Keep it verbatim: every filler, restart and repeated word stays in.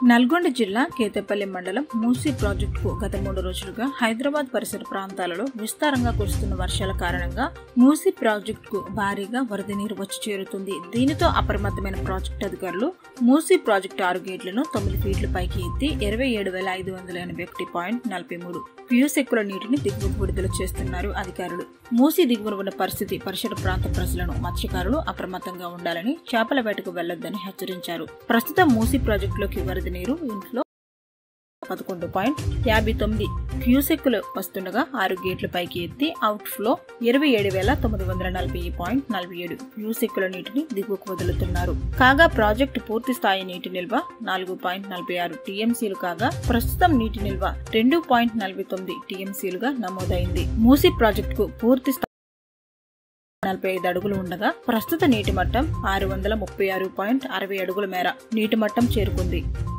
నల్గొండ జిల్లా కేతేపల్లి మండలం మూసీ ప్రాజెక్టుకు గత మూడు రోజులుగా హైదరాబాద్ పరిసర ప్రాంతాలలో విస్తారంగా కురుస్తున్న వర్షాల కారణంగా మూసీ ప్రాజెక్టుకు భారీగా వరద నీరు వచ్చి చేరుతుంది. దీనితో అప్రమత్తమైన ప్రాజెక్టు అధికారులు మూసీ ప్రాజెక్టు ఆరు గేట్లను తొమ్మిది ఫీట్ల పైకి ఎత్తి ఇరవై ఏడు వేల ఐదు వందల ఎనభై ఒకటి పాయింట్ నలభై మూడు క్యూసెక్కుల నీటిని దిగువకు విడుదల చేస్తున్నారు అధికారులు. మూసీ దిగువన ఉన్న పరిస్థితి పరిసర ప్రాంత ప్రజలను మత్స్యకారులు అప్రమత్తంగా ఉండాలని, చేపల వేటకు వెళ్లొద్దని హెచ్చరించారు. ప్రస్తుతం మూసీ ప్రాజెక్టులోకి వరద నీరు ఇంట్లో పదకొండు పాయింట్ యాభై తొమ్మిది క్యూసెక్కులు వస్తుండగా ఆరు గేట్ల పైకి ఎత్తి అవుట్ ఫ్లో ఇరవై ఏడు వేల తొమ్మిది వందల నలభై పాయింట్ నలభై ఏడు క్యూసెక్కుల నీటిని దిగువకు వదులుతున్నారు. కాగా ప్రాజెక్టు పూర్తి స్థాయి నీటి నిల్వ నాలుగు పాయింట్ నలభై ఆరు టీఎంసీలు కాగా ప్రస్తుతం నీటి నిల్వ రెండు పాయింట్ నలభై తొమ్మిది టీఎంసీలుగా నమోదైంది. మూసీ ప్రాజెక్టుకు పూర్తి స్థాయి నలభై ఐదు అడుగులు ఉండగా ప్రస్తుత నీటి మట్టం ఆరు వందల ముప్పై ఆరు పాయింట్ అరవై అడుగుల మేర నీటి మట్టం చేరుకుంది.